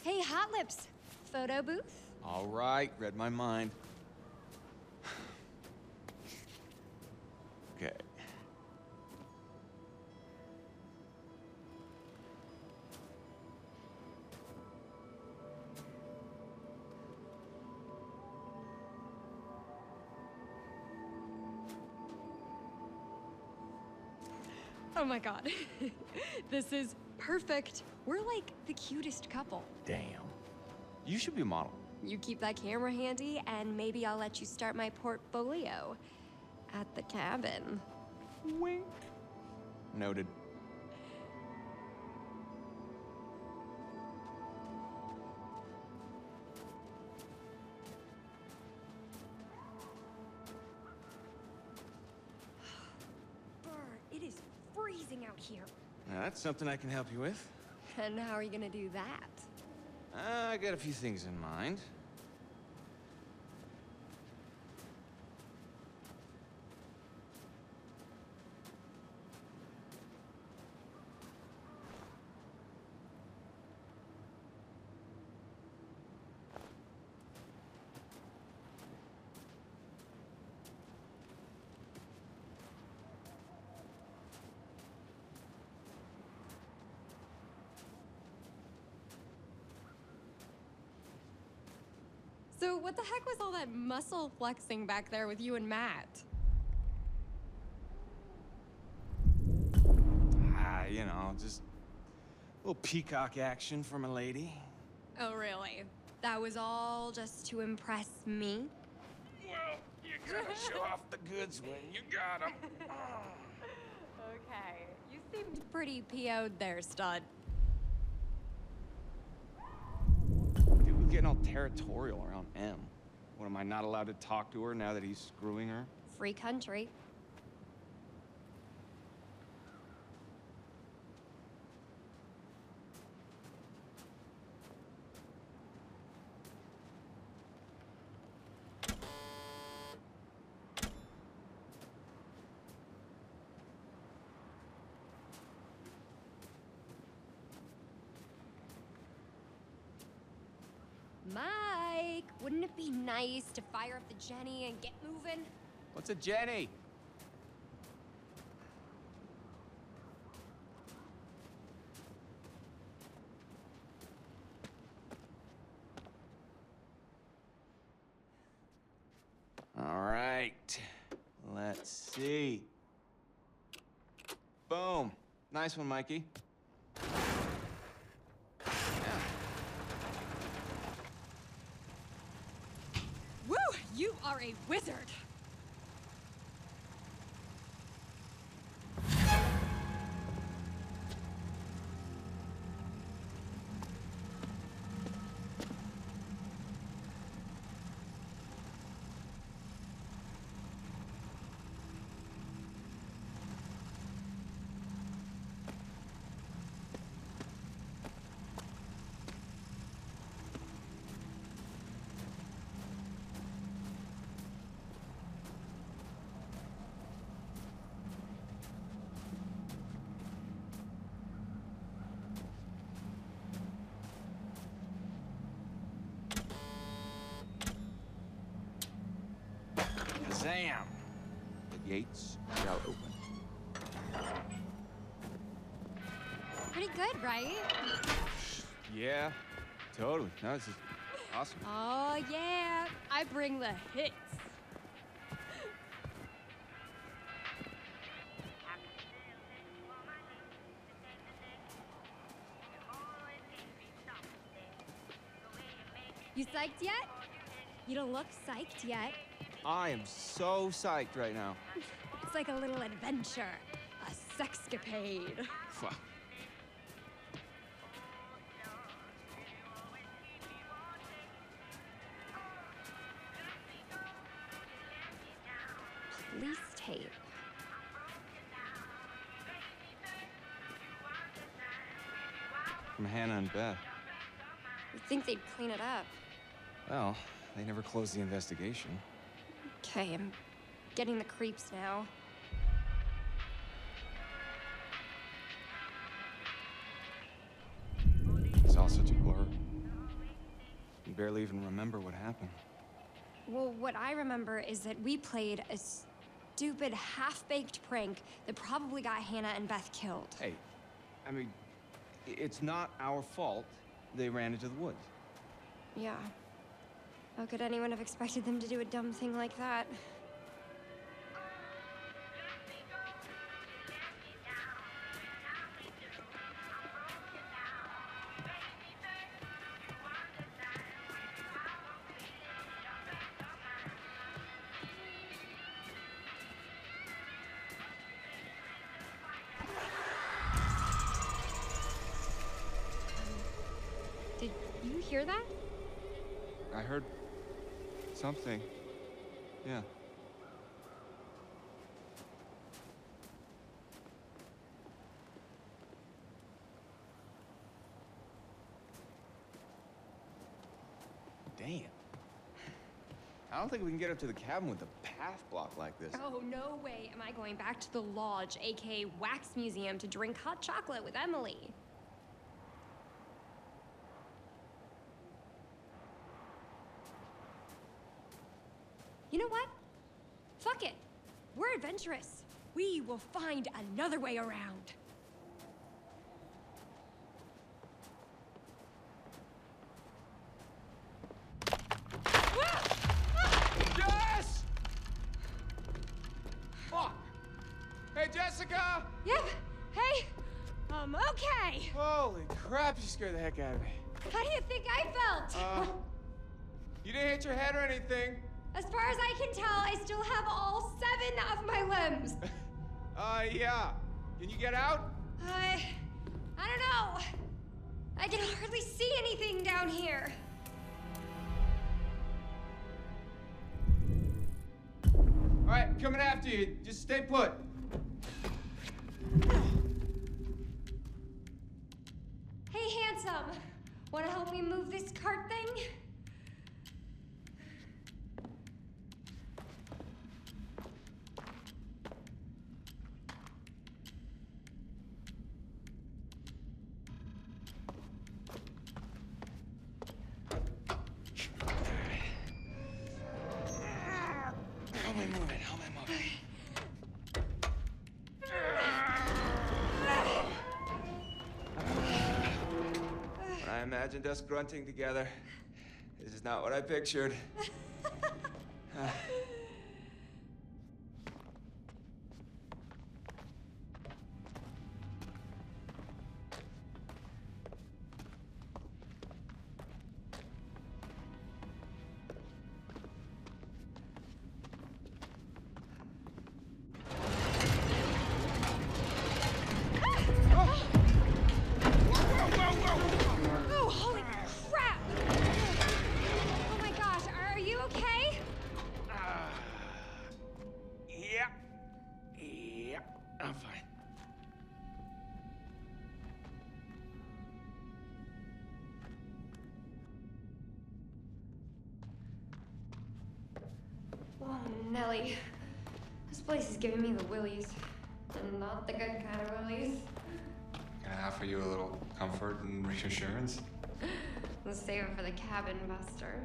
Hey, Hot Lips. Photo booth? All right, read my mind. Okay. Oh my god. This is perfect. We're like the cutest couple. Damn. You should be a model. You keep that camera handy, and maybe I'll let you start my portfolio at the cabin. Wink. Noted. Brr, it is freezing out here. Now, that's something I can help you with. And how are you gonna do that? I got a few things in mind. So what the heck was all that muscle flexing back there with you and Matt? You know, just a little peacock action from a lady. Oh, really? That was all just to impress me? Well, you gotta show off the goods when you got them. Okay, you seemed pretty PO'd there, stud. Dude, we're getting all territorial around M. What, am I not allowed to talk to her now that he's screwing her? Free country. Mike, wouldn't it be nice to fire up the Jenny and get moving? What's a Jenny? All right, let's see. Boom. Nice one, Mikey. Yeah. Woo! You are a wizard! Kazam! The gates shall open. Pretty good, right? Yeah, totally. No, this is awesome. Oh, yeah. I bring the hits. You psyched yet? You don't look psyched yet. I am so psyched right now. It's like a little adventure. A sexcapade. Wow. Police tape. From Hannah and Beth. You'd think they'd clean it up. Well, they never closed the investigation. Okay, I'm getting the creeps now. It's all such a blur. you barely even remember what happened. Well, what I remember is that we played a stupid, half-baked prank that probably got Hannah and Beth killed. Hey, I mean, it's not our fault they ran into the woods. Yeah. How could anyone have expected them to do a dumb thing like that? Did you hear that? I heard something. Yeah. Damn. I don't think we can get up to the cabin with a path block like this. Oh, no way am I going back to the lodge, aka Wax Museum, to drink hot chocolate with Emily. You know what? Fuck it. We're adventurous. We will find another way around. Jess! Fuck! Hey, Jessica! Yep. Hey, I'm okay. Holy crap, you scared the heck out of me. How do you think I felt? You didn't hit your head or anything. As far as I can tell, I still have all 7 of my limbs. Yeah. Can you get out? I don't know. I can hardly see anything down here. All right, coming after you. Just stay put. Hey, handsome. Want to help me move this cart thing? Help me move it. Help me move it. When I imagined us grunting together, this is not what I pictured. Oh, holy crap! Oh my gosh, are you okay? Yeah. Yeah. I'm fine. Oh, Nelly. This place is giving me the willies. And not the good kind of willies. Can I offer you a little comfort and reassurance? Let's save it for the cabin, Buster.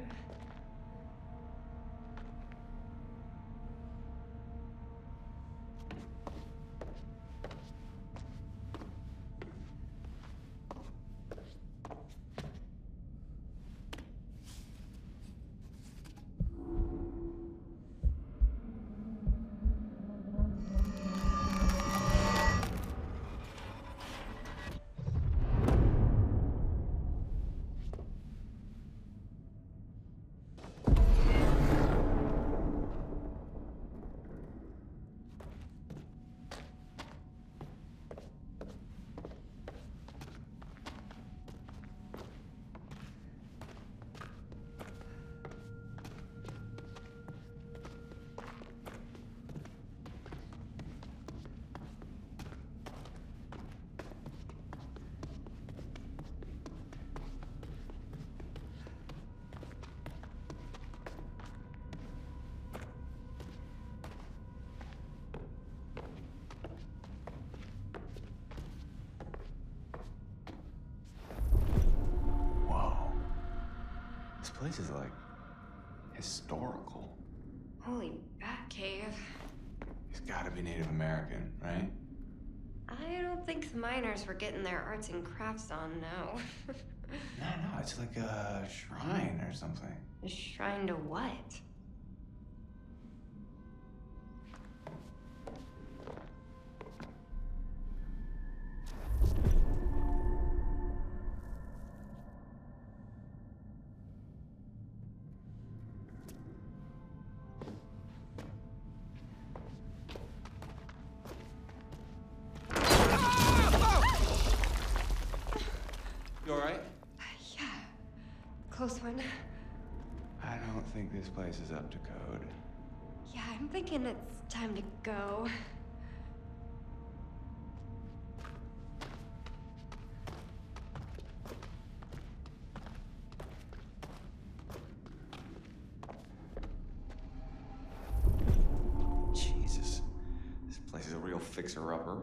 place is like historical. Holy Batcave. He's gotta be Native American, right? I don't think the miners were getting their arts and crafts on, no. No, it's like a shrine or something. A shrine to what? You alright? Yeah. Close one. I don't think this place is up to code. Yeah, I'm thinking it's time to go. Jesus. This place is a real fixer-upper.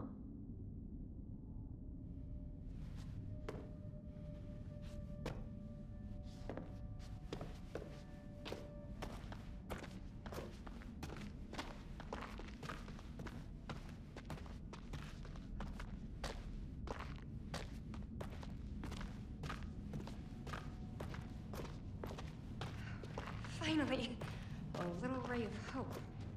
Finally, a little ray of hope.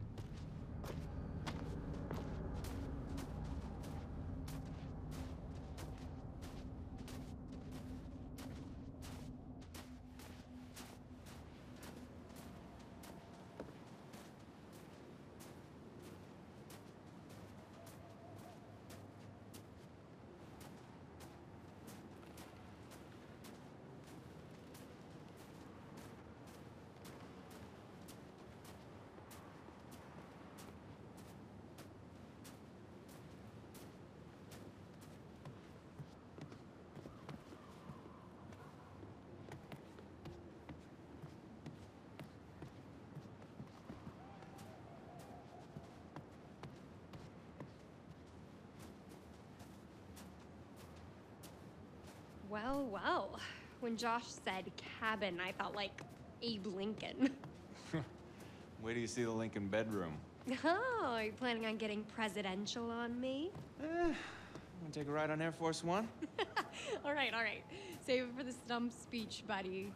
Well, well. When Josh said cabin, I thought like Abe Lincoln. Wait till you see the Lincoln bedroom. Oh, are you planning on getting presidential on me? Wanna take a ride on Air Force One? All right, all right. Save it for the stump speech, buddy.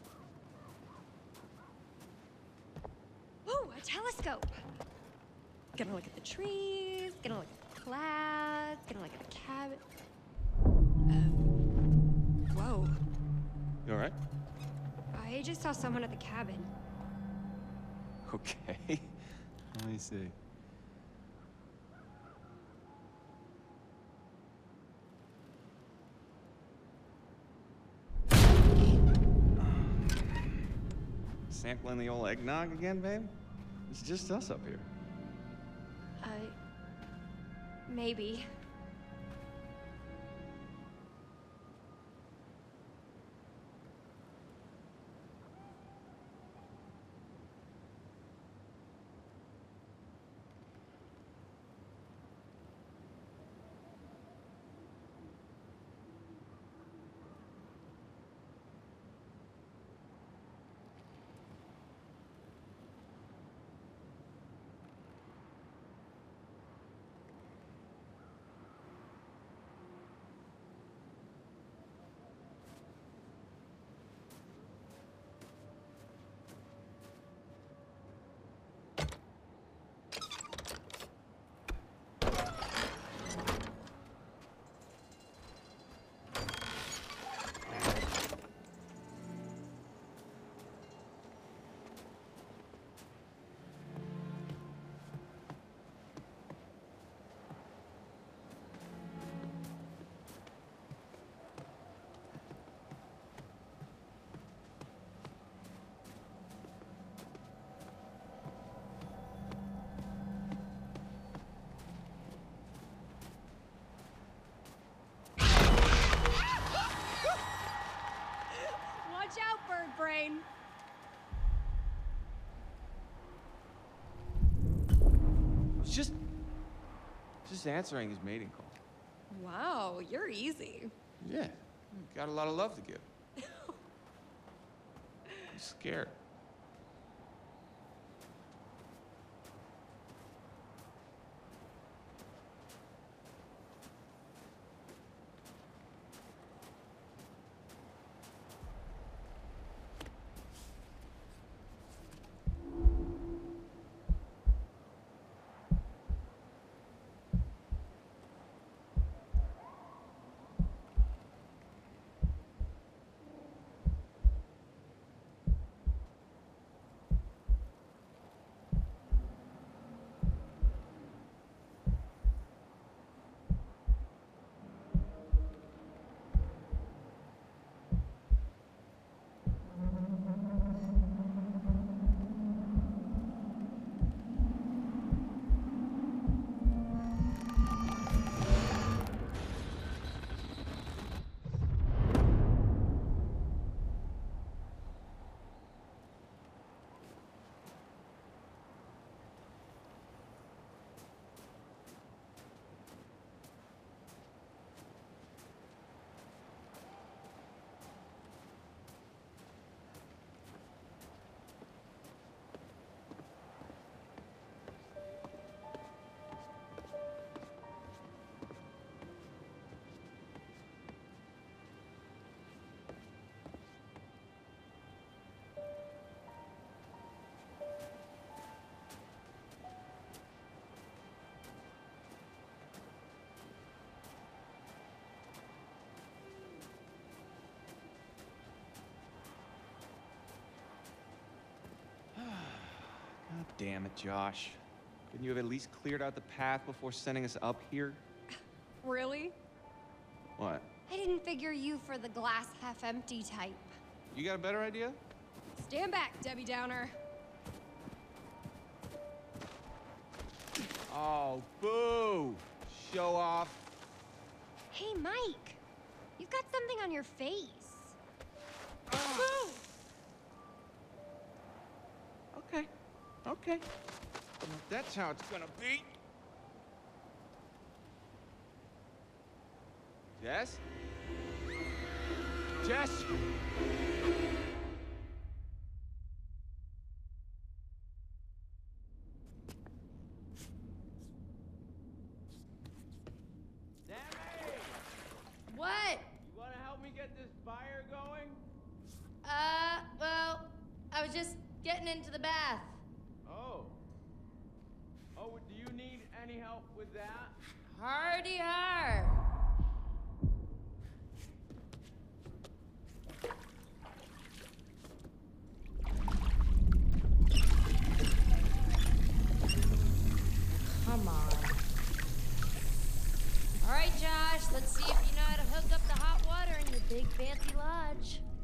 Ooh, a telescope. Gonna look at the trees, gonna look at the clouds, gonna look at the cabin. Whoa. You alright? I just saw someone at the cabin. Okay. Let me see. Sampling the old eggnog again, babe? It's just us up here. Maybe. Watch out, bird brain. Just answering his mating call. Wow, you're easy. Yeah, got a lot of love to give. He's scared. God damn it, Josh. Couldn't you have at least cleared out the path before sending us up here? Really? What? I didn't figure you for the glass half empty type. You got a better idea? Stand back, Debbie Downer. Oh, boo! Show off. Hey, Mike. You've got something on your face. Oh. Okay. Okay. Well, that's how it's gonna be. Jess? Jess? What? You wanna help me get this fire going? Well, I was just getting into the bath. Oh. Oh, do you need any help with that? Hardy har. Come on. All right, Josh, let's see if you know how to hook up the hot water in your big fancy lodge.